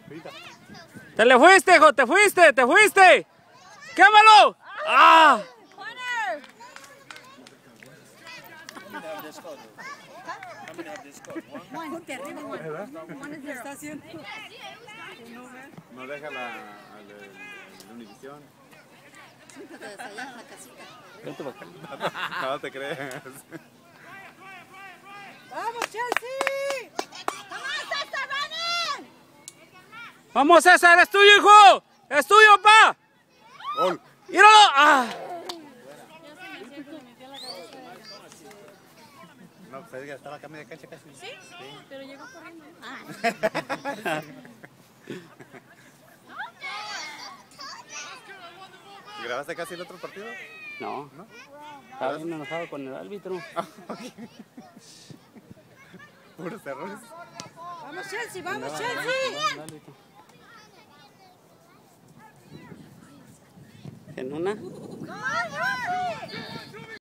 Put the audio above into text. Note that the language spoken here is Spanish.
Te le fuiste, hijo, te fuiste, te fuiste. ¡Quémalo! ¡Ah! No deja la Univisión. No te creas. ¡Vamos, Chelsea! ¡Vamos, César! ¡Es tuyo, hijo! ¡Es tuyo, pa! Gol. ¡Míralo! ¡Ah! No, pues ya estaba acá media cancha casi. ¿Sí? Pero llegó corriendo. ¿Grabaste casi el otro partido? No. ¿No? Estaba bien enojado con el árbitro. Puros errores. ¡Vamos, Chelsea! ¡Vamos, Chelsea! En una. ¡Vamos!